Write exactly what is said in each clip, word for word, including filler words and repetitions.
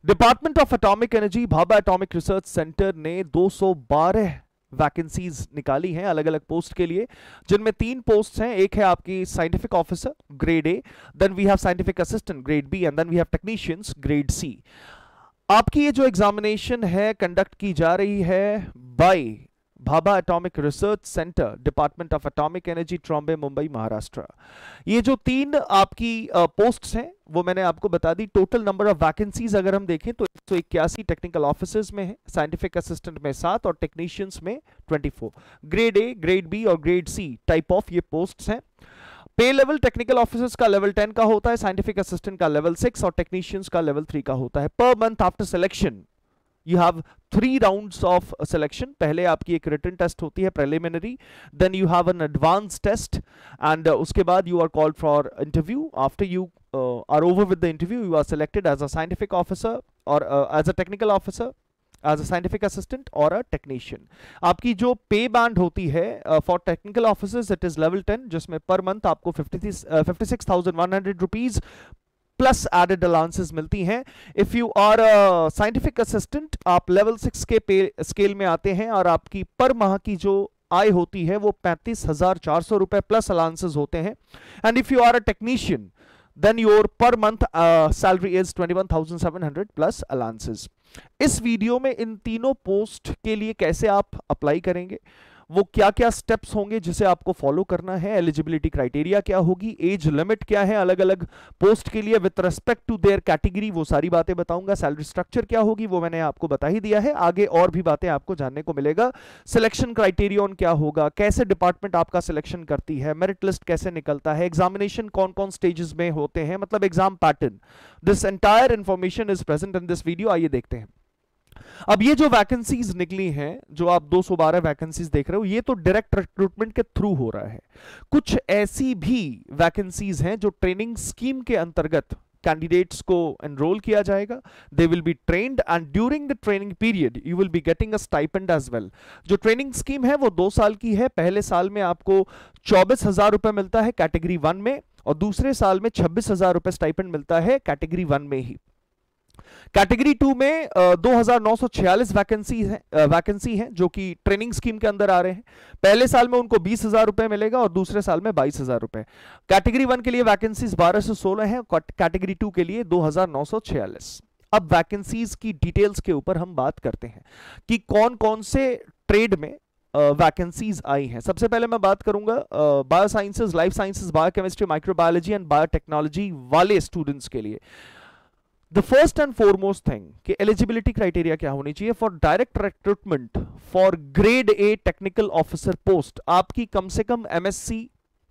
Department of atomic energy Bhabha atomic research centre ने दो सौ बारह वैकेंसीज निकाली हैं अलग अलग पोस्ट के लिए, जिनमें तीन पोस्ट हैं। एक है आपकी scientific officer grade A, then we have scientific assistant grade B, and then we have technicians grade C. आपकी ये जो एग्जामिनेशन है कंडक्ट की जा रही है by Bhabha atomic research centre, department of atomic energy, Trombay, Mumbai, Maharashtra. ये जो तीन आपकी पोस्ट्स हैं वो मैंने आपको बता दी। टोटल नंबर ऑफ वैकेंसीज अगर हम देखें तो एक सौ इक्यासी टेक्निकल ऑफिसर्स में है, साइंटिफिक असिस्टेंट में सात और टेक्नीशियंस में चौबीस। ग्रेड ए, ग्रेड बी और ग्रेड सी टाइप ऑफ ये पोस्ट्स हैं। पे लेवल टेक्निकल ऑफिसर्स का लेवल टेन का होता है, साइंटिफिक असिस्टेंट का लेवल सिक्स और टेक्नीशियंस का लेवल थ्री का होता है। Per month after selection you have three rounds of selection. पहले आपकी एक written test होती है preliminary, then you have an advanced test, and uh, उसके बाद you are called for interview. After you uh, are over with the interview, you are selected as a scientific officer or uh, as a technical officer, as a scientific assistant or a technician. आपकी जो पे band होती है for technical officers it is level ten, जिसमें per month आपको fifty six thousand one hundred rupees plus added allowances मिलती हैं। If you are a scientific assistant आप लेवल सिक्स के पे स्केल में आते हैं और आपकी पर माह की जो आय होती है वो पैंतीस हजार चार सौ रुपए प्लस अलाउंसेस होते हैं। And if you are a technician then your per month uh, salary is twenty-one thousand seven hundred plus allowances. इस वीडियो में इन तीनों पोस्ट के लिए कैसे आप अप्लाई करेंगे, वो क्या क्या स्टेप्स होंगे जिसे आपको फॉलो करना है, एलिजिबिलिटी क्राइटेरिया क्या होगी, एज लिमिट क्या है अलग अलग पोस्ट के लिए with respect to their category, वो सारी बातें बताऊंगा। सैलरी स्ट्रक्चर क्या होगी वो मैंने आपको बता ही दिया है, आगे और भी बातें आपको जानने को मिलेगा। सिलेक्शन क्राइटेरियन क्या होगा, कैसे डिपार्टमेंट आपका सिलेक्शन करती है, मेरिट लिस्ट कैसे निकलता है, एग्जामिनेशन कौन कौन स्टेजेस में होते हैं, मतलब exam pattern, this entire information is present in this video. आइए देखते हैं। अब ये जो वैकेंसीज निकली हैं, जो आप दो सौ बारह वैकेंसीज देख रहे हो, ये तो डायरेक्ट रिक्रूटमेंट के थ्रू हो रहा है। कुछ ऐसी भी वैकेंसीज हैं जो ट्रेनिंग स्कीम के अंतर्गत कैंडिडेट्स को एनरोल किया जाएगा। They will be trained and during the training period you will be getting a stipend as well. जो ट्रेनिंग स्कीम है वो दो साल की है। पहले साल में आपको चौबीस हजार रुपए मिलता है कैटेगरी वन में, और दूसरे साल में छब्बीस हजार रुपए स्टाइपेंड मिलता है कैटेगरी वन में ही। कैटेगरी टू में दो हजार नौ सौ छियालीस वैकेंसी है वैकेंसी है जो कि ट्रेनिंग स्कीम के अंदर आ रहे हैं। पहले साल में उनको बीस हजार रुपए मिलेगा और दूसरे साल में बाईस हजार रुपए। कैटेगरी वन के लिए वैकेंसीज बारह सौ सोलह है, कैटेगरी टू के लिए दो हजार नौ सौ छियालीस। अब वैकेंसीज की डिटेल्स के ऊपर हम बात करते हैं कि कौन कौन से ट्रेड में वैकेंसीज uh, आई हैं। सबसे पहले मैं बात करूंगा bio sciences, life sciences, biochemistry, microbiology and biotechnology वाले स्टूडेंट्स के लिए। The first and foremost thing कि एलिजिबिलिटी क्राइटेरिया क्या होनी चाहिए for direct recruitment for grade A technical officer post. आपकी कम से कम MSc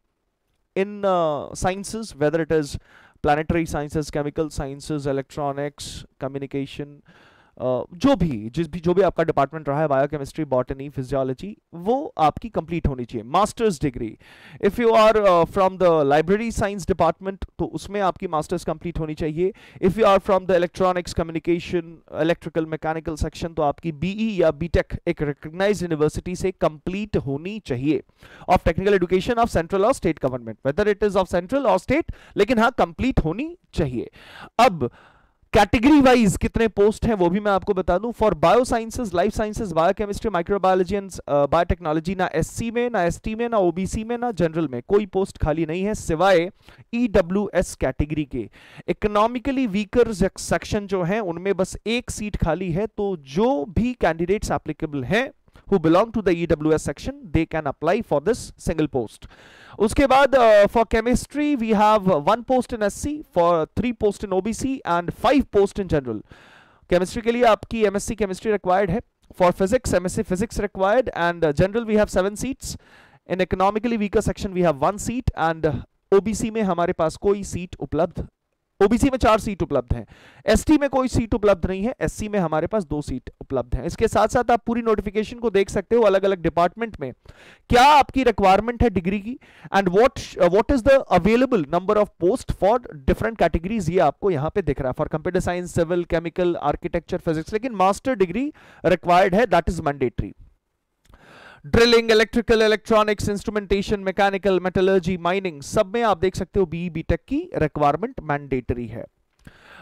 in sciences, whether it is planetary sciences, chemical sciences, electronics, communication, Uh, जो भी जिस भी जो भी आपका डिपार्टमेंट रहा है, बायोकेमिस्ट्री, बॉटनी, फिजियोलॉजी, वो आपकी कंप्लीट होनी चाहिए। Masters degree, if you are from the library science department तो उसमें आपकी मास्टर्स कंप्लीट होनी चाहिए। If you are from the electronics, communication, electrical, mechanical section तो आपकी बीई या बीटेक एक रिकॉग्नाइज्ड यूनिवर्सिटी से कंप्लीट होनी चाहिए of technical education of central और state government, whether it is of central और स्टेट, लेकिन हाँ कंप्लीट होनी चाहिए। अब कैटेगरी वाइज कितने पोस्ट हैं वो भी मैं आपको बता दूं। For bio sciences, life sciences, biochemistry, microbiology and biotechnology, ना एससी में, ना एसटी में, ना ओबीसी में, ना जनरल में कोई पोस्ट खाली नहीं है सिवाय ईडब्ल्यूएस कैटेगरी के। इकोनॉमिकली वीकर सेक्शन जो है उनमें बस एक सीट खाली है, तो जो भी कैंडिडेट्स एप्लीकेबल हैं who belong to the E W S section they can apply for this single post. उसके बाद uh, for chemistry we have one post in S C, for three post in O B C and five post in general. Chemistry के लिए आपकी M S C chemistry required है। For physics M S C physics required, and uh, general we have seven seats. In economically weaker section we have one seat, and uh, O B C में हमारे पास कोई seat उपलब्ध, OBC में चार seat उपलब्ध हैं, ST में कोई सीट उपलब्ध नहीं है, एससी में हमारे पास दो सीट उपलब्ध हैं। इसके साथ साथ आप पूरी नोटिफिकेशन को देख सकते हो अलग अलग डिपार्टमेंट में क्या आपकी रिक्वायरमेंट है डिग्री की, and what what is the available number of post for different categories, ये आपको यहां पे दिख रहा है। For computer science, civil, chemical, architecture, physics, लेकिन मास्टर डिग्री रिक्वायर्ड है, that is mandatory. Drilling, electrical, electronics, instrumentation, mechanical, metallurgy, mining, सब में आप देख सकते हो बीई बीटेक की रिक्वायरमेंट मैंडेटरी है।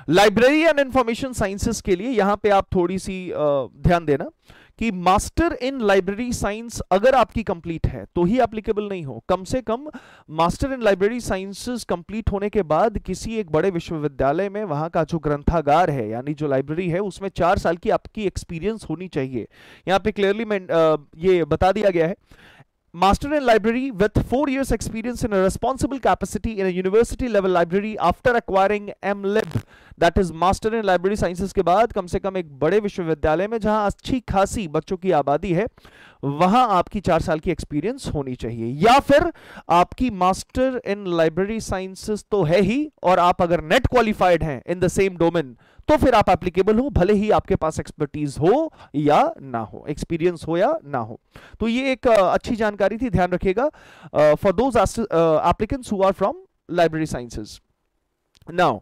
लाइब्रेरी एंड इंफॉर्मेशन साइंसेस के लिए यहां पे आप थोड़ी सी ध्यान देना कि मास्टर इन लाइब्रेरी साइंस अगर आपकी कंप्लीट है तो ही एप्लीकेबल नहीं हो। कम से कम master in library sciences complete होने के बाद किसी एक बड़े विश्वविद्यालय में वहां का जो ग्रंथागार है यानी जो लाइब्रेरी है उसमें चार साल की आपकी एक्सपीरियंस होनी चाहिए। यहां पे क्लियरली मैं ये बता दिया गया है, Master in Library with four years experience in a responsible capacity in a university level library after acquiring M Lib, that is Master in Library Sciences के बाद कम से कम एक बड़े विश्वविद्यालय में जहां अच्छी खासी बच्चों की आबादी है वहां आपकी चार साल की एक्सपीरियंस होनी चाहिए, या फिर आपकी मास्टर इन लाइब्रेरी साइंसेस तो है ही और आप अगर नेट क्वालिफाइड हैं इन द सेम डोमेन तो फिर आप एप्लीकेबल हो, भले ही आपके पास एक्सपर्टीज हो या ना हो, एक्सपीरियंस हो या ना हो। तो ये एक uh, अच्छी जानकारी थी, ध्यान रखिएगा for those applicants who are from library sciences. Now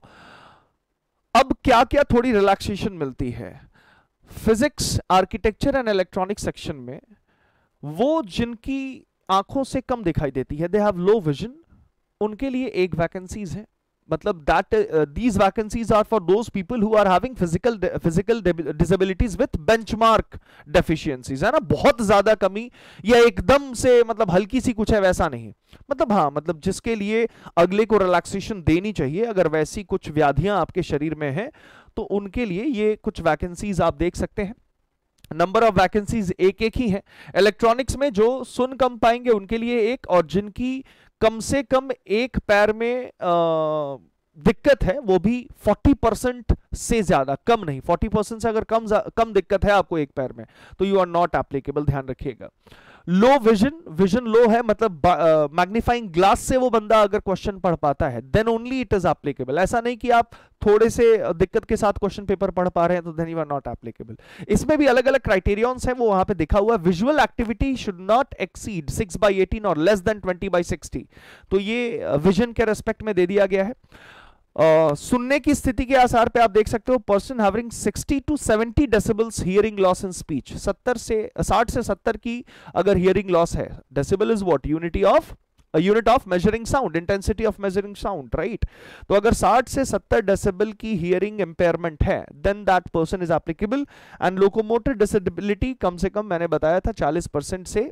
अब क्या क्या थोड़ी रिलैक्सेशन मिलती है physics, architecture and electronic section में। वो जिनकी आंखों से कम दिखाई देती है, दे हैव लो विजन, उनके लिए एक वैकेंसीज है, मतलब that these vacancies are for those people who are having physical physical disabilities with benchmark deficiencies, है ना, बहुत ज्यादा कमी या एकदम से मतलब हल्की सी कुछ है वैसा नहीं, मतलब हाँ मतलब जिसके लिए अगले को रिलैक्सेशन देनी चाहिए, अगर वैसी कुछ व्याधियां आपके शरीर में हैं तो उनके लिए ये कुछ वैकेंसीज आप देख सकते हैं। नंबर ऑफ वैकेंसीज एक एक ही है। इलेक्ट्रॉनिक्स में जो सुन कम पाएंगे उनके लिए एक, और जिनकी कम से कम एक पैर में आ, दिक्कत है वो भी चालीस परसेंट से ज्यादा, कम नहीं, चालीस परसेंट से अगर कम कम दिक्कत है आपको एक पैर में तो यू आर नॉट एप्लीकेबल, ध्यान रखिएगा। लो विजन, विजन लो है मतलब मैग्नीफाइंग ग्लास से वो बंदा अगर क्वेश्चन पढ़ पाता है then only it is applicable. ऐसा नहीं कि आप थोड़े से दिक्कत के साथ क्वेश्चन पेपर पढ़ पा रहे हैं तो then you are not applicable. इसमें भी अलग अलग क्राइटेरियंस है, वो वहां पे दिखा हुआ है। Visual activity should not exceed six by eighteen और less than twenty by sixty, तो ये विजन के रेस्पेक्ट में दे दिया गया है। Uh, सुनने की स्थिति के आधार पे आप देख सकते हो person having sixty to seventy decibels hearing loss in speech, सत्तर से साठ से सत्तर की अगर हियरिंग लॉस है, decibel is what, unity of unit of measuring sound, intensity of measuring sound, right. तो अगर साठ से सत्तर डेसिबल की हियरिंग इंपेयरमेंट है then that person is applicable. And locomotor disability कम से कम मैंने बताया था चालीस परसेंट से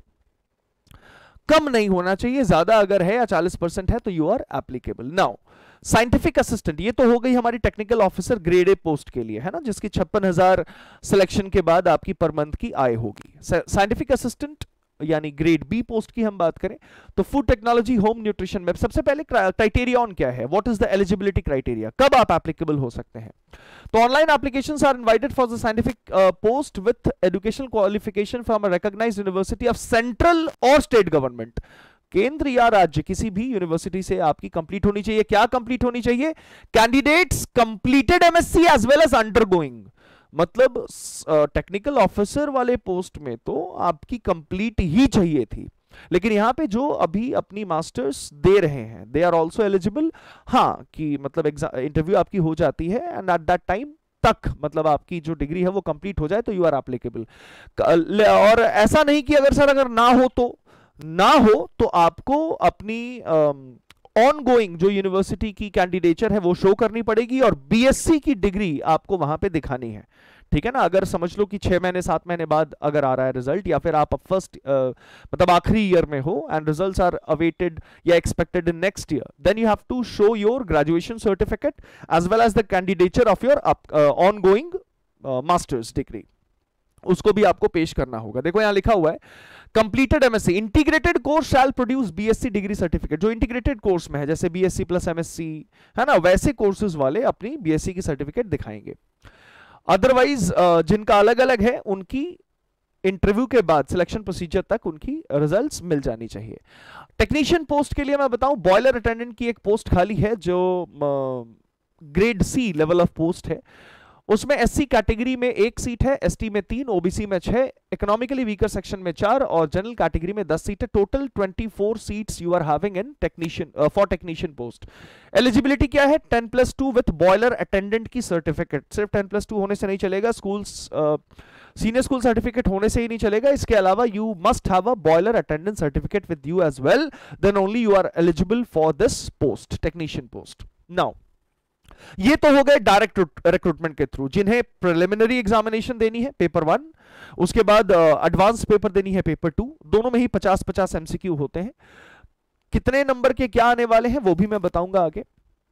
कम नहीं होना चाहिए, ज्यादा अगर है या चालीस परसेंट है तो you are applicable. Now scientific assistant, ये तो हो गई हमारी technical officer grade A post के लिए, है ना, जिसकी छप्पन हजार सिलेक्शन के बाद आपकी पर मंथ की आय होगी। साइंटिफिक असिस्टेंट यानी ग्रेड बी पोस्ट की हम बात करें तो फूड टेक्नोलॉजी होम न्यूट्रिशन में सबसे पहले क्राइटेरियन क्या है, what is the eligibility criteria, कब आप एप्लीकेबल हो सकते हैं। तो online applications are invited for the scientific post with educational qualification from a recognised university of central और स्टेट गवर्नमेंट, केंद्र या राज्य किसी भी यूनिवर्सिटी से आपकी कंप्लीट होनी चाहिए। क्या कंप्लीट होनी चाहिए, candidates completed MSc as well as undergoing, मतलब टेक्निकल uh, ऑफिसर वाले पोस्ट में तो आपकी कंप्लीट ही चाहिए थी, लेकिन यहां पे जो अभी अपनी मास्टर्स दे रहे हैं दे आर आल्सो एलिजिबल। हाँ कि मतलब इंटरव्यू आपकी हो जाती है एंड एट दैट टाइम तक मतलब आपकी जो डिग्री है वो कंप्लीट हो जाए तो यू आर एप्लीकेबल। और ऐसा नहीं कि अगर सर अगर ना हो तो ना हो तो आपको अपनी ऑनगोइंग जो यूनिवर्सिटी की कैंडिडेचर है वो शो करनी पड़ेगी और बीएससी की डिग्री आपको वहां पे दिखानी है, ठीक है ना। अगर समझ लो कि छह महीने सात महीने बाद अगर आ रहा है रिजल्ट, या फिर आप फर्स्ट मतलब आखिरी ईयर में हो एंड रिजल्ट्स आर अवेटेड या expected in next year, then you have to show your graduation certificate as well as the candidature of your ongoing masters degree, उसको भी आपको पेश करना होगा। देखो यहां लिखा हुआ है completed MSc integrated course shall produce BSc degree certificate, जो इंटीग्रेटेड कोर्स में है जैसे बीएससी प्लस एमएससी है ना, वैसे कोर्सेज वाले अपनी बीएससी की सर्टिफिकेट दिखाएंगे। अदरवाइज जिनका अलग अलग है उनकी इंटरव्यू के बाद सिलेक्शन प्रोसीजर तक उनकी रिजल्ट्स मिल जानी चाहिए। टेक्नीशियन पोस्ट के लिए मैं बताऊं बॉयलर अटेंडेंट की एक पोस्ट खाली है जो grade C level of post है, उसमें एससी कैटेगरी में एक सीट है, एसटी में तीन, ओबीसी में छह, इकोनॉमिकली वीकर सेक्शन में चार और जनरल कैटेगरी में दस सीट है। टोटल चौबीस seats you are having in technician for technician post. Eligibility क्या है, ten plus two with boiler attendant की सर्टिफिकेट, सिर्फ टेन प्लस टू होने से नहीं चलेगा, स्कूल सीनियर स्कूल सर्टिफिकेट होने से ही नहीं चलेगा, इसके अलावा you must have a boiler attendant certificate with you as well, then only you are eligible for this post, technician post. Now ये तो हो गए डायरेक्ट रिक्रूटमेंट के थ्रू, जिन्हें प्रिलिमिनरी एग्जामिनेशन देनी है पेपर वन, उसके बाद एडवांस पेपर देनी है पेपर टू, दोनों में ही पचास पचास एमसीक्यू होते हैं। कितने नंबर के क्या आने वाले हैं वो भी मैं बताऊंगा आगे।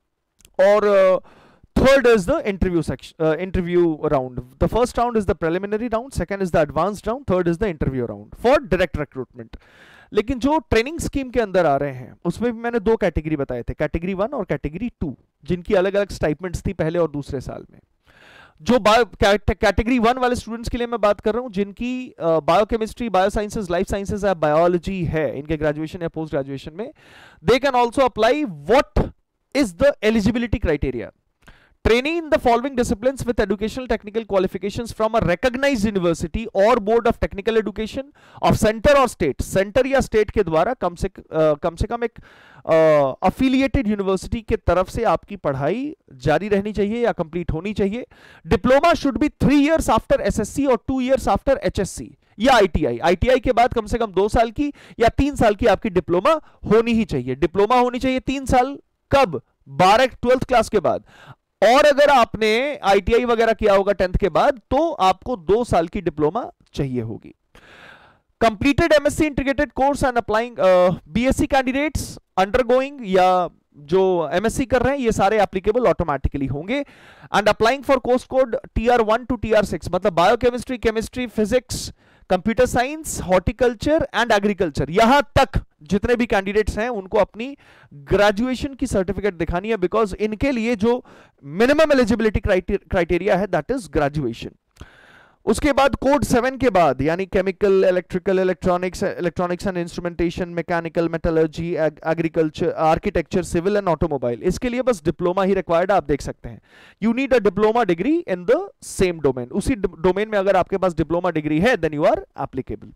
और third is the interview section, interview round. The first round is the preliminary round, second is the advanced round, third is the interview round for direct recruitment. लेकिन जो ट्रेनिंग स्कीम के अंदर आ रहे हैं उसमें भी मैंने दो कैटेगरी बताए थे, कैटेगरी वन और कैटेगरी टू, जिनकी अलग अलग स्टाइपेंड्स थी पहले और दूसरे साल में। जो बायो कैटेगरी वन वाले स्टूडेंट्स के लिए मैं बात कर रहा हूं, जिनकी biochemistry, bio sciences, life sciences या बायोलॉजी है इनके ग्रेजुएशन या पोस्ट ग्रेजुएशन में, they can also apply. What is the eligibility criteria? Training in the following disciplines with educational technical qualifications from a recognized university or board of technical education of center or state, center या state के द्वारा कम से uh, कम से कम एक affiliated uh, university के तरफ से आपकी पढ़ाई जारी रहनी चाहिए या complete होनी चाहिए। Diploma should be three years after S S C और two years after H S C या I T I। I T I के बाद कम से कम दो साल की या तीन साल की आपकी डिप्लोमा होनी ही चाहिए। डिप्लोमा होनी चाहिए तीन साल, कब? बारह ट्वेल्थ क्लास के बाद। और अगर आपने आई टी आई वगैरह किया होगा टेंथ के बाद तो आपको दो साल की डिप्लोमा चाहिए होगी। Completed MSc integrated course and applying, BSc candidates undergoing या जो एमएससी कर रहे हैं ये सारे एप्लीकेबल ऑटोमेटिकली होंगे। And applying for course code T R one to T R six, मतलब biochemistry, chemistry, physics, computer science, horticulture and agriculture, यहां तक जितने भी कैंडिडेट्स हैं उनको अपनी ग्रेजुएशन की सर्टिफिकेट दिखानी है, बिकॉज इनके लिए जो मिनिमम एलिजिबिलिटी क्राइटेरिया है दैट इज ग्रेजुएशन। उसके बाद कोड सेवन के बाद यानी chemical, electrical, electronics, electronics and instrumentation, mechanical, metallurgy, agriculture, architecture, civil and automobile, इसके लिए बस डिप्लोमा ही रिक्वायर्ड, आप देख सकते हैं। You need a diploma degree in the same domain, उसी डोमेन में अगर आपके पास डिप्लोमा डिग्री है then you are applicable.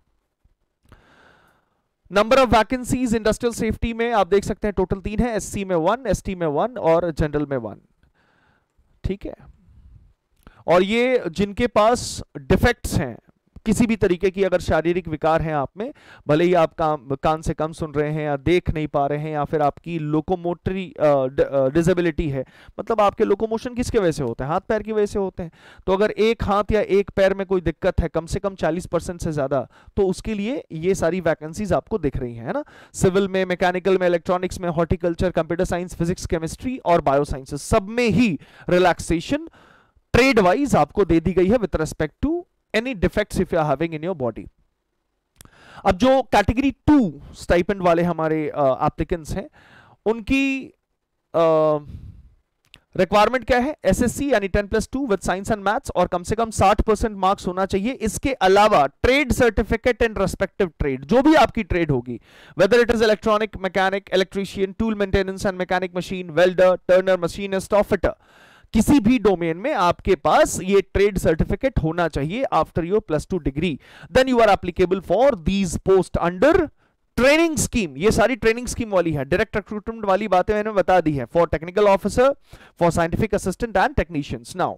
Number of vacancies industrial safety में आप देख सकते हैं टोटल तीन है, एससी में वन, एसटी में वन और जनरल में वन। ठीक है, और ये जिनके पास डिफेक्ट्स हैं किसी भी तरीके की, अगर शारीरिक विकार हैं आप में, भले ही आप काम कान से कम सुन रहे हैं या देख नहीं पा रहे हैं या फिर आपकी लोकोमोटरी डिसेबिलिटी है, मतलब आपके लोकोमोशन किसके वजह से होते हैं? हाथ पैर की वजह से होते हैं। तो अगर एक हाथ या एक पैर में कोई दिक्कत है कम से कम चालीस परसेंट से ज्यादा, तो उसके लिए ये सारी वैकेंसीज आपको दिख रही हैं, है ना। सिविल में, मैकेनिकल में, इलेक्ट्रॉनिक्स में, horticulture, computer science, physics, chemistry और बायो साइंसेस, सब में ही रिलैक्सेशन ट्रेड वाइज आपको दे दी गई है with respect to any defects if you are having in your body. अब जो कैटेगरी टू स्टाइपेंड वाले हमारे एप्लीकेंट्स uh, हैं, उनकी रिक्वायरमेंट uh, क्या है? एसएससी यानी ten plus two with science and maths और कम से कम साठ परसेंट मार्क्स होना चाहिए। इसके अलावा trade certificate in respective trade, जो भी आपकी ट्रेड होगी, whether it is electronic, mechanic, electrician, tool maintenance and mechanic machine, welder, turner, machinist और फिटर, किसी भी डोमेन में आपके पास ये ट्रेड सर्टिफिकेट होना चाहिए after your plus two degree, then you are applicable for these post under training scheme. ये सारी ट्रेनिंग स्कीम वाली है, डायरेक्ट रिक्रूटमेंट वाली बातें मैंने बता दी है, for technical officer, for scientific assistant and technicians. Now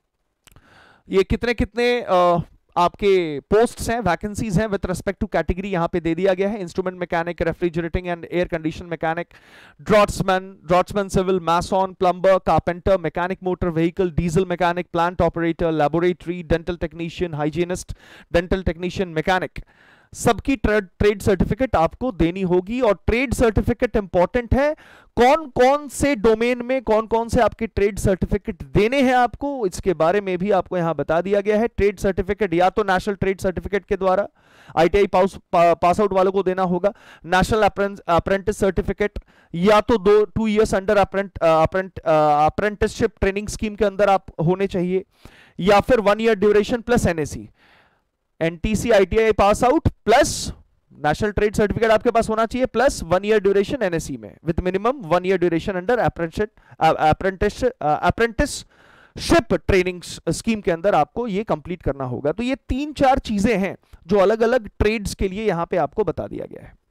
ये कितने कितने uh, आपके पोस्ट्स हैं, वैकेंसीज हैं विद रिस्पेक्ट टू कैटेगरी यहां पे दे दिया गया है। Instrument mechanic, refrigerating and air condition mechanic, draughtsman, draughtsman civil, mason, plumber, carpenter, mechanic motor vehicle, diesel mechanic, plant operator, laboratory, dental technician, hygienist, dental technician, mechanic, सबकी trade trade certificate आपको देनी होगी। और ट्रेड सर्टिफिकेट इंपॉर्टेंट है, कौन कौन से domain में कौन कौन से आपके ट्रेड सर्टिफिकेट देने हैं आपको, इसके बारे में भी आपको यहां बता दिया गया है। ट्रेड सर्टिफिकेट या तो नेशनल ट्रेड सर्टिफिकेट के द्वारा आईटीआई पास पास आउट वालों को देना होगा, नेशनल अप्रेंटिस सर्टिफिकेट, या तो दो two years under apprenticeship training scheme के अंदर आप होने चाहिए, या फिर one year duration plus NAC, NTC ITI pass out plus national trade certificate आपके पास होना चाहिए, plus one year duration NSC में with minimum one year duration under apprentice apprenticeship training scheme के अंदर आपको ये कंप्लीट करना होगा। तो ये तीन चार चीजें हैं जो अलग अलग ट्रेड्स के लिए यहां पे आपको बता दिया गया है।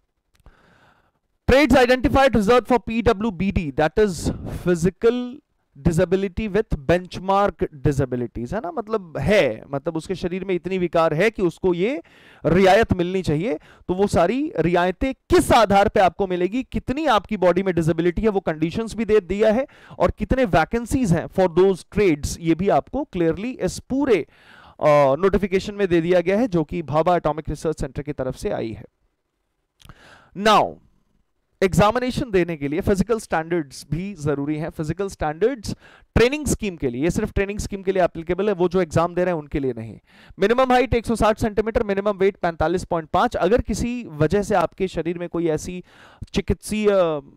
Trades identified reserve for PWBD, that is physical disability with benchmark disabilities, है ना, मतलब है, मतलब उसके शरीर में इतनी विकार है कि उसको ये रियायत मिलनी चाहिए। तो वो सारी रियायतें किस आधार पे आपको मिलेगी, कितनी आपकी बॉडी में डिसेबिलिटी है, वो कंडीशंस भी दे दिया है, और कितने वैकेंसीज हैं फॉर दोज ट्रेड्स, ये भी आपको क्लियरली इस पूरे नोटिफिकेशन uh, में दे दिया गया है, जो कि भाभा एटॉमिक रिसर्च सेंटर की तरफ से आई है। नाउ एग्जामिनेशन देने के लिए फिजिकल स्टैंडर्ड्स भी जरूरी हैं। फिजिकल स्टैंडर्ड्स ट्रेनिंग स्कीम के लिए, ये सिर्फ ट्रेनिंग स्कीम के लिए एप्लीकेबल है, वो जो एग्जाम दे रहे हैं उनके लिए नहीं। मिनिमम हाइट एक सौ साठ सेंटीमीटर, मिनिमम वेट पैंतालीस पॉइंट पाँच। अगर किसी वजह से आपके शरीर में कोई ऐसी चिकित्सीय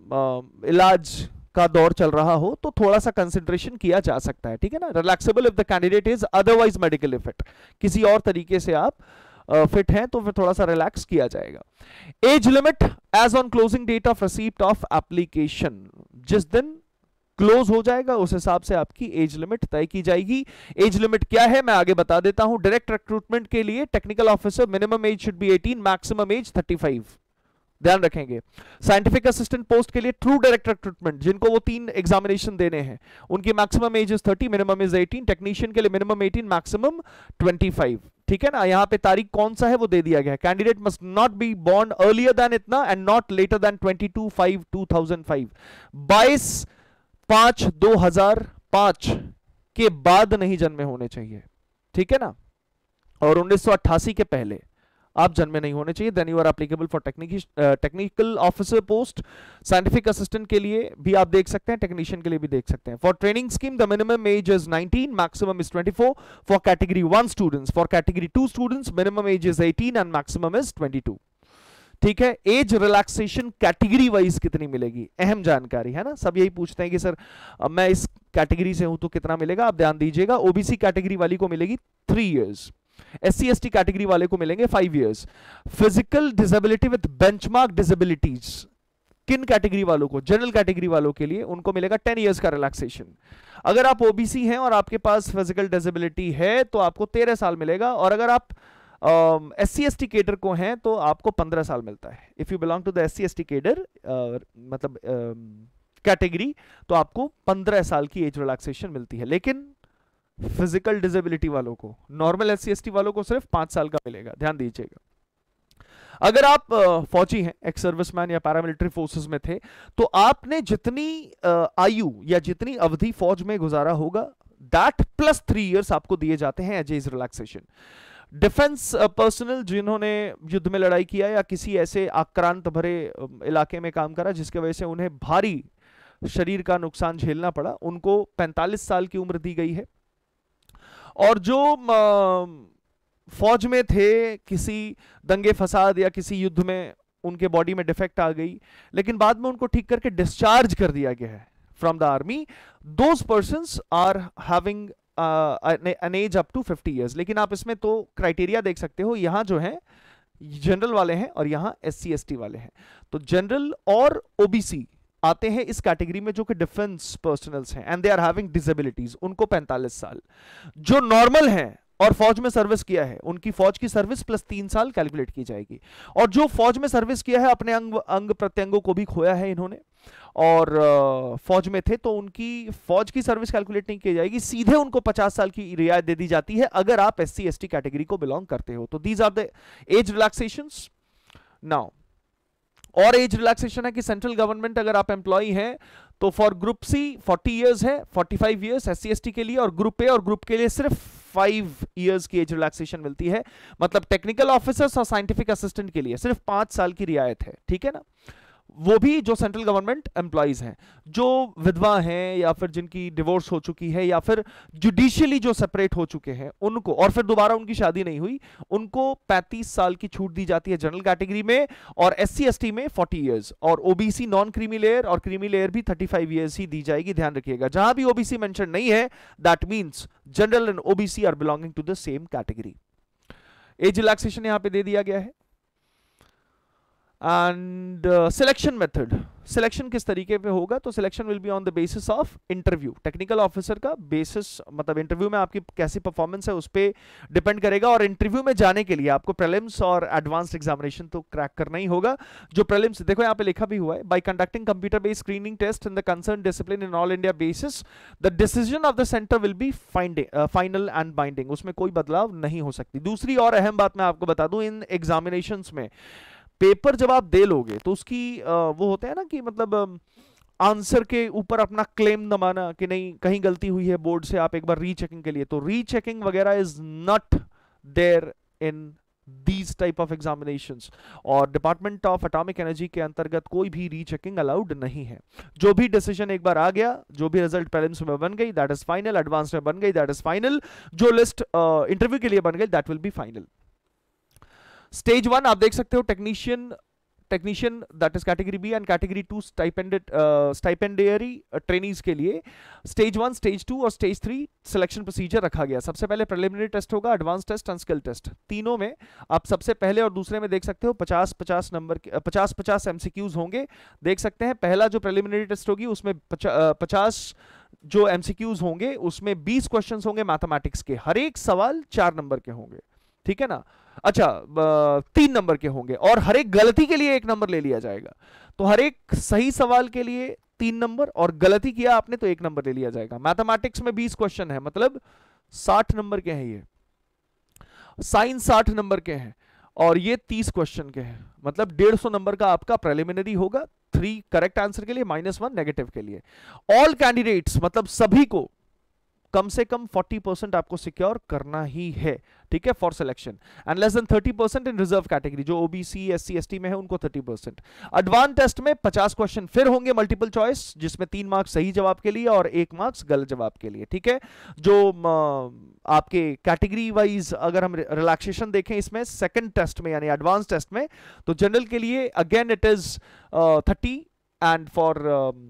इलाज का दौर चल रहा हो तो थोड़ा सा कंसिडरेशन किया जा सकता है, ठीक है ना। Relaxable if the candidate is otherwise medically fit, किसी और तरीके से आप फिट uh, हैं तो फिर थोड़ा सा रिलैक्स किया जाएगा। Age limit age on closing date of receipt of application, जिस दिन क्लोज हो जाएगा उस हिसाब से आपकी एज लिमिट तय की जाएगी। एज लिमिट क्या है मैं आगे बता देता हूं। डायरेक्ट रिक्रूटमेंट के लिए technical officer minimum age should be eighteen, maximum age thirty five, ध्यान रखेंगे। साइंटिफिक असिस्टेंट पोस्ट के लिए ट्रू डायरेक्ट रिक्रूटमेंट, जिनको वो तीन एग्जामिनेशन देने हैं, उनकी maximum age is thirty, minimum is eighteen. Technician के लिए minimum eighteen, maximum twenty five, ठीक है ना। यहां पे तारीख कौन सा है वो दे दिया गया है। Candidate must not be born earlier than इतना and not later than twenty two five two thousand five, बाईस पांच दो हजार पांच के बाद नहीं जन्मे होने चाहिए, ठीक है ना, और उन्नीस सौ अट्ठासी के पहले आप जन्मे नहीं होने चाहिए। Then you are applicable for technical officer post. Scientific assistant के लिए भी आप देख सकते हैं, टेक्नीशियन के लिए भी देख सकते हैं। For training scheme the minimum age is nineteen, maximum is twenty four. For category one students, for category two students minimum age is eighteen and maximum is twenty two, ठीक है। एज रिलैक्सेशन कैटेगरी वाइज कितनी मिलेगी, अहम जानकारी है ना। सब यही पूछते हैं कि सर मैं इस कैटेगरी से हूं तो कितना मिलेगा, आप ध्यान दीजिएगा। ओबीसी कैटेगरी वाली को मिलेगी three years, SC ST category वाले को मिलेंगे five years. Physical disability with benchmark disabilities किन कैटेगरी वालों को, जनरल कैटेगरी वालों के लिए उनको मिलेगा टेन इयर्स का रिलैक्सेशन। अगर आप ओबीसी हैं और आपके पास फिजिकल डिसेबिलिटी है तो आपको तेरह साल मिलेगा, और अगर आप S C S T cadre को हैं तो आपको पंद्रह साल मिलता है। If you belong to the S C S T cadre मतलब कैटेगरी uh, तो आपको पंद्रह साल की एज रिलैक्सेशन मिलती है। लेकिन फिजिकल डिसेबिलिटी वालों को, normal S C S T वालों को सिर्फ पांच साल का मिलेगा, ध्यान दीजिएगा। अगर आप uh, फौजी हैं, एक्स सर्विसमैन या पैरामिलिट्री फोर्सेस में थे, तो आपने जितनी uh, आयु या जितनी अवधि फौज में गुजारा होगा दैट प्लस थ्री इयर्स आपको दिए जाते हैं age age relaxation. Defence personnel जिन्होंने युद्ध में लड़ाई किया या किसी ऐसे आक्रांत भरे इलाके में काम करा जिसकी वजह से उन्हें भारी शरीर का नुकसान झेलना पड़ा, उनको पैंतालीस साल की उम्र दी गई है। और जो फौज में थे, किसी दंगे फसाद या किसी युद्ध में उनके बॉडी में डिफेक्ट आ गई लेकिन बाद में उनको ठीक करके डिस्चार्ज कर दिया गया है from the army, those persons are having an age up to fifty years. लेकिन आप इसमें तो क्राइटेरिया देख सकते हो, यहां जो है जनरल वाले हैं और यहां एस सी एस टी वाले हैं। तो जनरल और ओबीसी आते हैं इस कैटेगरी में जो कि डिफेंस पर्सनल्स हैं and they are having disabilities, उनको पैंतालीस साल। जो नॉर्मल हैं और फौज में सर्विस किया है उनकी फौज की सर्विस प्लस तीन साल कैलकुलेट की जाएगी। और जो फौज में सर्विस किया है अपने अंग अंग प्रत्यंगों को भी खोया है इन्होंने और फौज में थे तो उनकी फौज की सर्विस कैलकुलेट नहीं की जाएगी, सीधे उनको पचास साल की रियायत दे दी जाती है अगर आप S C S T category को बिलोंग करते हो। तो these are the age relaxations. Now और एज रिलैक्सेशन है कि सेंट्रल गवर्नमेंट अगर आप एम्प्लॉई हैं तो for group C forty years है, forty five years S C S T के लिए, और ग्रुप ए और ग्रुप के लिए सिर्फ फाइव इयर्स की एज रिलैक्सेशन मिलती है। मतलब टेक्निकल ऑफिसर्स और साइंटिफिक असिस्टेंट के लिए सिर्फ पांच साल की रियायत है, ठीक है ना, वो भी जो सेंट्रल गवर्नमेंट एम्प्लॉइज हैं। जो विधवा हैं या फिर जिनकी डिवोर्स हो चुकी है या फिर जुडिशियली जो सेपरेट हो चुके हैं उनको, और फिर दोबारा उनकी शादी नहीं हुई, उनको पैंतीस साल की छूट दी जाती है जनरल कैटेगरी में, और एस सी एस टी में फोर्टी इयर्स, और ओबीसी नॉन क्रीमी लेयर और क्रीमी लेयर भी थर्टी फाइव इयर्स ही दी जाएगी। ध्यान रखिएगा, जहां भी ओबीसी मेंशन नहीं है that means general and OBC are belonging to the same category. Age relaxation यहां पे दे दिया गया है। एंड सिलेक्शन मेथड, सिलेक्शन किस तरीके पे होगा, तो selection will be on the basis of interview, technical officer का बेसिस, मतलब इंटरव्यू में आपकी कैसी परफॉर्मेंस है उस पर डिपेंड करेगा। और इंटरव्यू में जाने के लिए आपको प्रीलिम्स और एडवांस्ड एग्जामिनेशन तो क्रैक करना ही होगा। जो प्रीलिम्स, देखो यहाँ पे लिखा भी हुआ है, by conducting computer based screening test in the concern discipline in all India basis the decision of the centre will be final and binding, उसमें कोई बदलाव नहीं हो सकती। दूसरी और अहम बात मैं आपको बता दूं, इन एग्जामिनेशंस में पेपर जब आप दे लोगे तो उसकी वो होते हैं ना कि मतलब आंसर के ऊपर अपना क्लेम दबाना कि नहीं कहीं गलती हुई है बोर्ड से, आप एक बार रीचेकिंग के लिए, तो रीचेकिंग वगैरह is not there in these type of examinations. और डिपार्टमेंट ऑफ एटॉमिक एनर्जी के अंतर्गत कोई भी रीचेकिंग अलाउड नहीं है। जो भी डिसीजन एक बार आ गया, जो भी रिजल्ट प्रीलिम्स में बन गई दैट इज फाइनल, एडवांस में बन गई दैट इज फाइनल, जो लिस्ट इंटरव्यू के लिए बन गई that will be final. Stage one आप देख सकते हो, technician technician that is category B and category two stipended stipendiary trainees के लिए स्टेज वन, स्टेज टू और स्टेज थ्री सिलेक्शन प्रोसीजर रखा गया। सबसे पहले प्रिलिमिनरी टेस्ट होगा, advance test and skill test. तीनों में आप सबसे पहले और दूसरे में देख सकते हो पचास पचास नंबर के पचास पचास एमसीक्यूज होंगे। देख सकते हैं पहला जो प्रिलिमिनरी टेस्ट होगी उसमें पचास जो एमसीक्यूज होंगे उसमें बीस क्वेश्चंस होंगे मैथमेटिक्स के, हर एक सवाल चार नंबर के होंगे, ठीक है ना। अच्छा, तीन नंबर के होंगे और हर एक गलती के लिए एक नंबर ले लिया जाएगा। तो हर एक सही सवाल के लिए तीन नंबर और गलती किया आपने तो एक नंबर ले लिया जाएगा। मैथमेटिक्स में बीस क्वेश्चन है, मतलब साठ नंबर के हैं ये। साइंस साठ नंबर के हैं और ये तीस क्वेश्चन के हैं, मतलब डेढ़ सौ नंबर का आपका प्रिलिमिनरी होगा। थ्री करेक्ट आंसर के लिए, माइनस वन नेगेटिव के लिए। ऑल कैंडिडेट्स मतलब सभी को कम से कम चालीस परसेंट आपको सिक्योर करना ही है, ठीक है, for selection. And less than तीस परसेंट इन रिजर्व कैटेगरी, जो ओबीसी एससी एसटी में है उनको तीस परसेंट। एडवांस टेस्ट में पचास क्वेश्चन फिर होंगे मल्टीपल चॉइस, जिसमें तीन मार्क्स सही जवाब के लिए और एक मार्क्स गलत जवाब के लिए, ठीक है। जो आपके कैटेगरी वाइज अगर हम रिलैक्सेशन देखें इसमें सेकंड टेस्ट में यानी एडवांस टेस्ट में, तो जनरल के लिए again it is thirty and for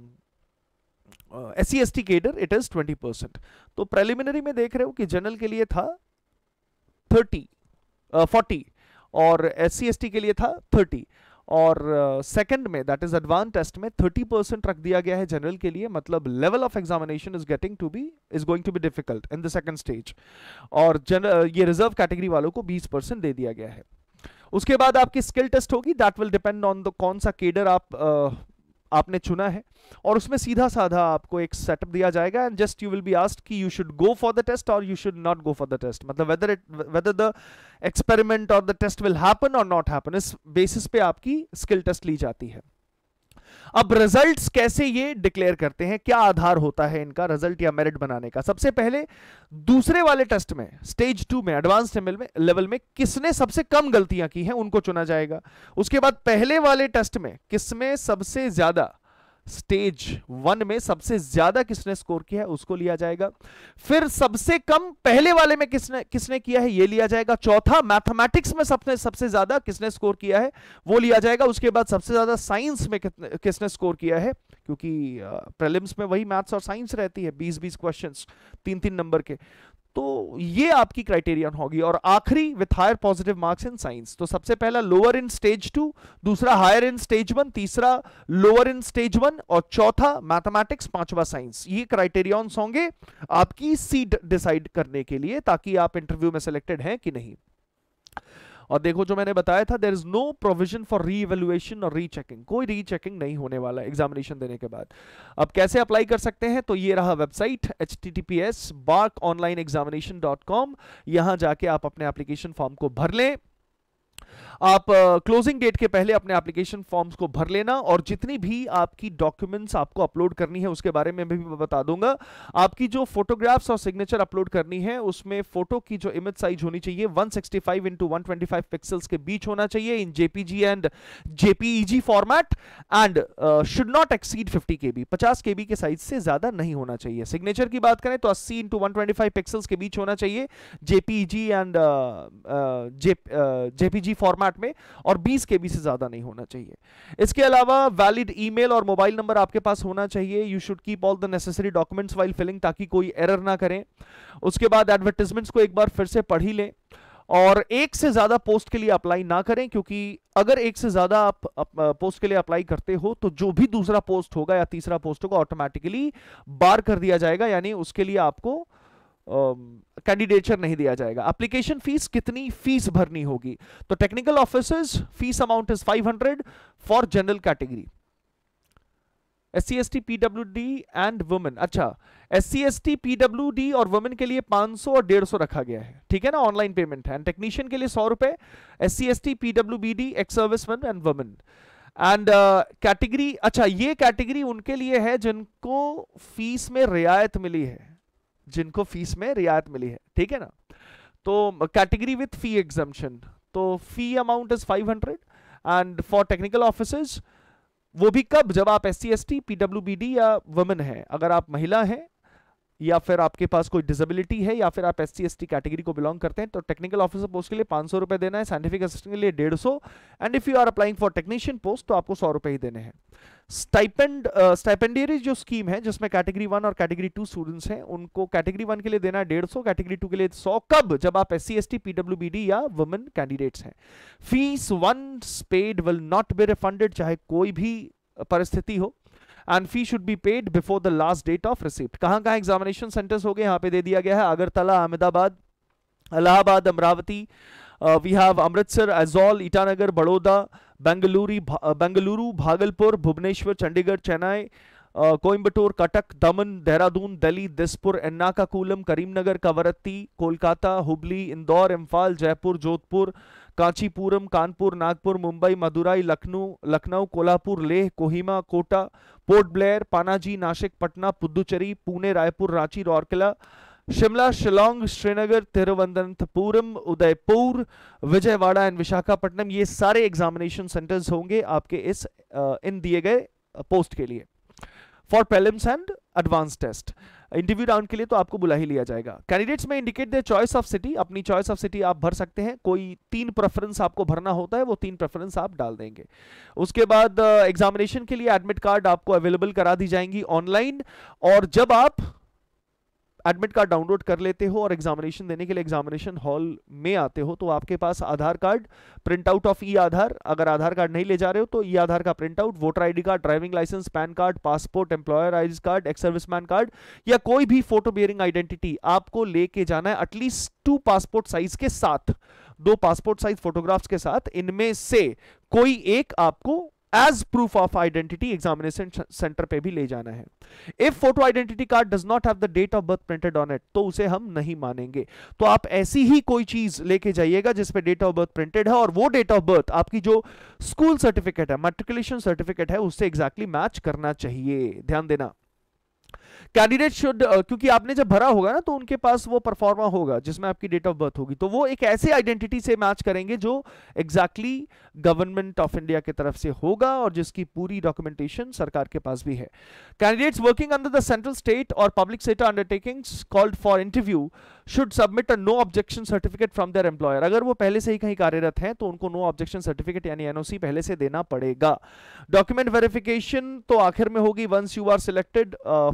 S C S T cadre it is twenty percent. तो प्रिलिमिनरी में देख रहे हो कि जनरल के लिए था थर्टी फोर्टी और एस सी एस टी के लिए था थर्टी, और सेकंड uh, में दैट इज एडवांस टेस्ट में थर्टी परसेंट रख दिया गया है जनरल के लिए। मतलब level of examination is getting to be is going to be difficult in the second stage. और जनरल ये रिजर्व कैटेगरी वालों को बीस परसेंट दे दिया गया है। उसके बाद आपकी स्किल टेस्ट होगी, that will depend on the कौन सा केडर आप uh, आपने चुना है, और उसमें सीधा साधा आपको एक सेटअप दिया जाएगा and just you will be asked कि you should go for the test और you should not go for the test, मतलब whether it whether the experiment और द टेस्ट विल हैपन और नॉट हैपन, इस basis पे आपकी skill test ली जाती है। अब रिजल्ट्स कैसे ये डिक्लेयर करते हैं, क्या आधार होता है इनका रिजल्ट या मेरिट बनाने का। सबसे पहले दूसरे वाले टेस्ट में स्टेज टू में एडवांस लेवल में लेवल में किसने सबसे कम गलतियां की हैं उनको चुना जाएगा। उसके बाद पहले वाले टेस्ट में किसमें सबसे ज्यादा, स्टेज वन में सबसे ज्यादा किसने स्कोर किया है उसको लिया जाएगा। फिर सबसे कम पहले वाले में किसने किसने किया है ये लिया जाएगा। चौथा मैथमेटिक्स में सबने सबसे ज्यादा किसने स्कोर किया है वो लिया जाएगा। उसके बाद सबसे ज्यादा साइंस में किसने स्कोर किया है, क्योंकि प्रीलिम्स में वही मैथ्स और साइंस रहती है, बीस बीस क्वेश्चंस तीन तीन नंबर के, तो ये आपकी क्राइटेरियन होगी। और आखिरी with higher positive marks in science, तो सबसे पहला लोअर इन स्टेज टू, दूसरा हायर इन स्टेज वन, तीसरा लोअर इन स्टेज वन और चौथा मैथमेटिक्स, पांचवा साइंस। ये क्राइटेरियंस होंगे आपकी सीट डिसाइड करने के लिए, ताकि आप इंटरव्यू में सिलेक्टेड हैं कि नहीं। और देखो जो मैंने बताया था, there is no provision for re evaluation और रीचेकिंग, कोई रीचेकिंग नहीं होने वाला एग्जामिनेशन देने के बाद। अब कैसे अप्लाई कर सकते हैं, तो ये रहा website H T T P S BARC online examination dot com. यहां जाके आप अपने एप्लीकेशन फॉर्म को भर लें। आप क्लोजिंग uh, डेट के पहले अपने एप्लीकेशन फॉर्म्स को भर लेना, और जितनी भी आपकी डॉक्यूमेंट्स आपको अपलोड करनी है उसके बारे में भी मैं बता दूंगा। आपकी जो फोटोग्राफ्स और सिग्नेचर अपलोड करनी है उसमें फोटो की जो इमेज साइज होनी चाहिए one sixty five into one twenty five pixels के बीच होना चाहिए in JPG and JPEG format, and should not exceed fifty KB, पचास केबी के साइज से ज्यादा नहीं होना चाहिए। सिग्नेचर की बात करें तो अस्सी into one twenty five pixels के बीच होना चाहिए जेपीईजी एंड जेपीजी फॉर्मेट में, और बीस केबी से ज्यादा नहीं होना चाहिए। इसके अलावा वैलिड ईमेल और मोबाइल नंबर आपके पास होना चाहिए। You should keep all the necessary documents while filling, ताकि कोई एरर ना करें। उसके बाद एडवर्टाइजमेंट्स को एक बार फिर से पढ़ ही लें, और एक से ज्यादा पोस्ट के लिए अप्लाई ना करें, क्योंकि अगर एक से ज्यादा आप, आप पोस्ट के लिए अप्लाई करते हो तो जो भी दूसरा पोस्ट होगा या तीसरा पोस्ट होगा ऑटोमेटिकली बार कर दिया जाएगा, यानी उसके लिए आपको कैंडिडेचर uh, नहीं दिया जाएगा। एप्लीकेशन फीस कितनी फीस भरनी होगी? तो technical officers fees amount is five hundred for general category, S C S T PWD and women. अच्छा, S C S T PWD और वुमेन के लिए पांच सौ और डेढ़ सौ रखा गया है, ठीक है ना, ऑनलाइन पेमेंट है। एंड टेक्नीशियन के लिए सौ रुपए, S C S T PWBD, ex serviceman and women. And category, अच्छा ये कैटेगरी उनके लिए है जिनको फीस में रियायत मिली है, जिनको फीस में रियायत मिली है, ठीक है ना। तो कैटेगरी विथ फी एग्जम्पशन, तो fee amount is five hundred. And for technical officers, वो भी कब? जब आप S C S T PWBD या वुमेन है। अगर आप महिला हैं या फिर आपके पास कोई डिसेबिलिटी है या फिर आप S C S T category को बिलोंग करते हैं, तो टेक्निकल ऑफिसर पोस्ट के लिए पांच सौ रुपए देना है, साइंटिफिक असिस्टेंट के लिए डेढ़ सौ, and if you are applying for technician post तो आपको सौ रुपए ही देने हैं। स्टाइपेंड, स्टाइपेंडियरी जो स्कीम है जिसमें कैटेगरी वन और कैटेगरी टू स्टूडेंट्स हैं, उनको कैटेगरी वन के लिए देना है डेढ़ सौ, कैटेगरी टू के लिए सौ। कब? जब आप S C S T PWBD या वुमेन कैंडिडेट्स हैं। Fees once paid will not be refunded, चाहे कोई भी परिस्थिति हो, and fee should be paid before the last date of receipt. कहां कहां एग्जामिनेशन सेंटर्स हो गए यहां पे दे दिया गया है, Agartala, Ahmedabad, Allahabad, Amravati, we have Amritsar, Aizawl, Itanagar, Baroda, Bengaluru, Bengaluru, Bhagalpur, Bhubaneswar, Chandigarh, Chennai, Coimbatore, Cuttack, Daman, Dehradun, Delhi, Dispur, Ernakulam, Karimnagar, Kavaratti, Kolkata, Hubli, Indore, Imphal, Jaipur, Jodhpur, Kanchipuram, Kanpur, Nagpur, Mumbai, Madurai, Lucknow, Lucknow, Kolhapur, Leh, Kohima, Kota, Port Blair, Panaji, Nashik, Patna, Puducherry, Pune, Raipur, Ranchi, Rourkela, Shimla, Shillong, Srinagar, Thiruvananthapuram, Udaipur, Vijayawada and Visakhapatnam, ये सारे एग्जामिनेशन सेंटर्स होंगे आपके इस इन दिए गए पोस्ट के लिए for prelims and advance test. Interview round के लिए तो आपको बुला ही लिया जाएगा। Candidates may indicate their choice of city, अपनी चॉइस ऑफ सिटी आप भर सकते हैं, कोई तीन प्रेफरेंस आपको भरना होता है, वो तीन प्रेफरेंस आप डाल देंगे। उसके बाद एग्जामिनेशन uh, के लिए एडमिट कार्ड आपको अवेलेबल करा दी जाएंगी ऑनलाइन, और जब आप एडमिट कार्ड डाउनलोड कर लेते हो और एग्जामिनेशन देने के लिए एग्जामिनेशन हॉल में आते हो तो आपके पास Aadhaar card, print out of e Aadhaar, अगर आधार कार्ड नहीं ले जा रहे हो तो ई आधार का print out, voter ID card, driving licence, PAN card, passport, employer ID card, ex serviceman card या कोई भी फोटो बियरिंग आइडेंटिटी आपको लेके जाना है, एटलीस्ट टू पासपोर्ट साइज के साथ, दो पासपोर्ट साइज फोटोग्राफ्स के साथ, इनमें से कोई एक आपको as proof of identity examination centre पे भी ले जाना है। If photo identity card does not have the date of birth printed on it, तो उसे हम नहीं मानेंगे। तो आप ऐसी ही कोई चीज लेके जाइएगा जिसपे डेट ऑफ बर्थ प्रिंटेड है, और वो डेट ऑफ बर्थ आपकी जो स्कूल सर्टिफिकेट है, मैट्रिकुलेशन सर्टिफिकेट है, उससे एग्जैक्टली मैच करना चाहिए। ध्यान देना, कैंडिडेट शुड, क्योंकि आपने जब भरा होगा ना तो उनके पास वो परफॉर्मा होगा जिसमें आपकी डेट ऑफ बर्थ होगी, तो वो एक ऐसे आइडेंटिटी से मैच करेंगे जो एग्जैक्टली गवर्नमेंट ऑफ इंडिया की तरफ से होगा और जिसकी पूरी डॉक्यूमेंटेशन सरकार के पास भी है। Candidates working under the central state और public sector undertakings called for interview should submit a no objection certificate from their employer. अगर वो पहले से ही कहीं कार्यरत हैं तो उनको नो ऑब्जेक्शन सर्टिफिकेट यानी एनओसी पहले से देना पड़ेगा। डॉक्यूमेंट वेरिफिकेशन तो आखिर में होगी once you are selected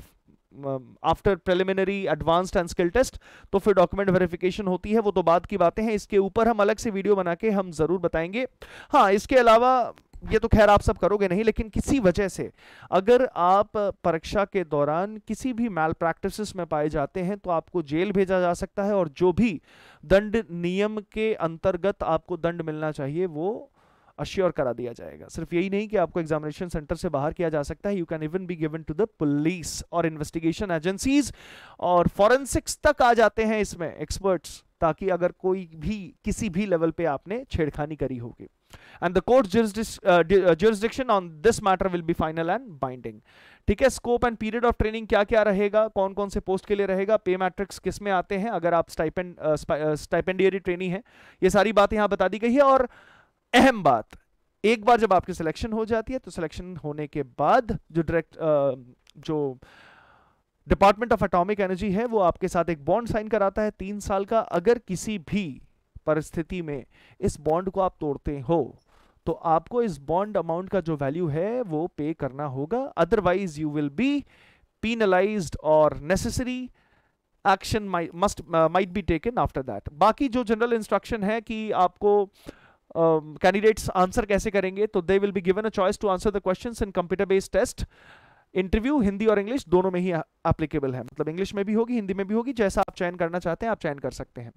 after preliminary, advanced and skill test, तो फिर डॉक्यूमेंट वेरिफिकेशन होती है, वो तो बाद की बातें हैं, इसके ऊपर हम अलग से वीडियो बना के हम जरूर बताएंगे। हाँ, इसके अलावा ये तो खैर आप सब करोगे नहीं, लेकिन किसी वजह से अगर आप परीक्षा के दौरान किसी भी मैल प्रैक्टिसेस में पाए जाते हैं तो आपको जेल भेजा जा सकता है, और जो भी दंड नियम के अंतर्गत आपको दंड मिलना चाहिए वो अश्योर करा दिया जाएगा। सिर्फ यही नहीं कि आपको एग्जामिनेशन सेंटर से बाहर किया जा सकता है, you can even be given to the police और इन्वेस्टिगेशन एजेंसीज, और फॉरेंसिक्स तक आ जाते हैं इसमें एक्सपर्ट्स, ताकि अगर कोई भी किसी भी लेवल पे आपने छेड़खानी करी होगी। And the court jurisdiction on this matter will be final and binding. ठीक है, scope and period of training क्या क्या रहेगा, कौन कौन से पोस्ट के लिए रहेगा, पे मैट्रिक्स किस में आते हैं अगर आप स्टाइपेंड स्टाइपेंडियरी ट्रेनी है, ये सारी बातें यहाँ बता दी गई है। और अहम बात, एक बार जब आपकी सिलेक्शन हो जाती है तो सिलेक्शन होने के बाद जो डायरेक्ट जो डिपार्टमेंट ऑफ एटॉमिक एनर्जी है वो आपके साथ एक बॉन्ड साइन कराता है तीन साल का। अगर किसी भी परिस्थिति में इस बॉन्ड को आप तोड़ते हो तो आपको इस बॉन्ड अमाउंट का जो वैल्यू है वो पे करना होगा, otherwise you will be penalised और necessary action must might be taken after that. बाकी जो जनरल इंस्ट्रक्शन है कि आपको कैंडिडेट्स uh, आंसर कैसे करेंगे, तो they will be given a choice to answer the questions in computer based test. Interview Hindi और इंग्लिश दोनों में ही एप्लीकेबल है, मतलब इंग्लिश में भी होगी हिंदी में भी होगी, जैसा आप चयन करना चाहते हैं आप चयन कर सकते हैं।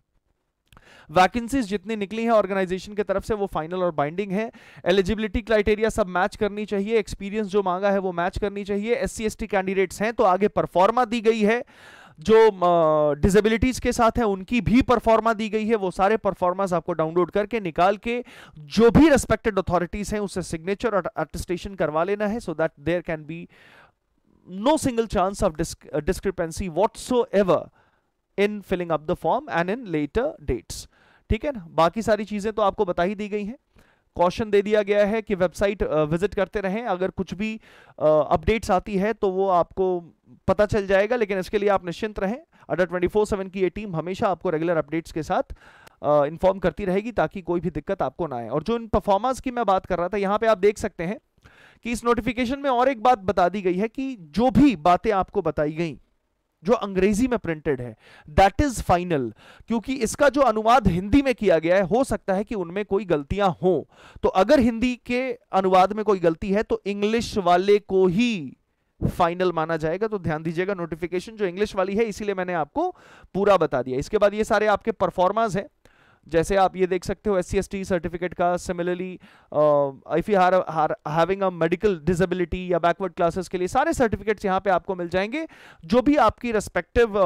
वैकेंसीज जितनी निकली हैं ऑर्गेनाइजेशन की तरफ से वो फाइनल और बाइंडिंग है। एलिजिबिलिटी क्राइटेरिया सब मैच करनी चाहिए, एक्सपीरियंस जो मांगा है वो मैच करनी चाहिए। एससी एसटी कैंडिडेट्स हैं तो आगे परफॉर्मा दी गई है, जो डिसेबिलिटीज uh, के साथ है उनकी भी परफॉर्मा दी गई है। वो सारे परफॉर्मास आपको डाउनलोड करके निकाल के जो भी रेस्पेक्टेड अथॉरिटीज हैं उससे सिग्नेचर और अटेस्टेशन करवा लेना है, so that there can be no single chance of discrepancy whatsoever in filling up the form and in letter dates. ठीक है ना, बाकी सारी चीजें तो आपको बता ही दी गई हैं। कॉशन दे दिया गया है कि वेबसाइट विजिट करते रहें, अगर कुछ भी अपडेट्स आती है तो वो आपको पता चल जाएगा, लेकिन इसके लिए आप निश्चिंत रहें। अडर ट्वेंटी फोर सेवन की ये टीम हमेशा आपको रेगुलर अपडेट्स के साथ इन्फॉर्म करती रहेगी ताकि कोई भी दिक्कत आपको ना आए। और जो इन परफॉर्मेंस की मैं बात कर रहा था, यहाँ पे आप देख सकते हैं कि इस नोटिफिकेशन में और एक बात बता दी गई है कि जो भी बातें आपको बताई गई जो अंग्रेजी में प्रिंटेड है दैट इज फाइनल, क्योंकि इसका जो अनुवाद हिंदी में किया गया है हो सकता है कि उनमें कोई गलतियां हो, तो अगर हिंदी के अनुवाद में कोई गलती है तो इंग्लिश वाले को ही फाइनल माना जाएगा। तो ध्यान दीजिएगा, नोटिफिकेशन जो इंग्लिश वाली है इसीलिए मैंने आपको पूरा बता दिया। इसके बाद ये सारे आपके परफॉर्मेंस हैं, जैसे आप ये देख सकते हो S C S T certificate का, similarly if you are having a medical disability या बैकवर्ड क्लासेस के लिए सारे सर्टिफिकेट्स यहाँ पे आपको मिल जाएंगे। जो भी आपकी रेस्पेक्टिव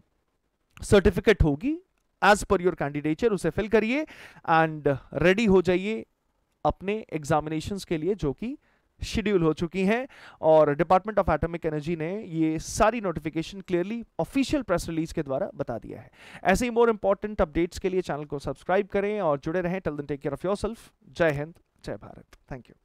सर्टिफिकेट होगी एज पर योर कैंडिडेचर उसे फिल करिए एंड रेडी हो जाइए अपने एग्जामिनेशंस के लिए जो कि शेड्यूल हो चुकी हैं। और डिपार्टमेंट ऑफ एटॉमिक एनर्जी ने ये सारी notification clearly official press release के द्वारा बता दिया है। ऐसे ही मोर इंपॉर्टेंट अपडेट्स के लिए चैनल को सब्सक्राइब करें और जुड़े रहें। Till then take care of yourself. जय हिंद, जय भारत, थैंक यू।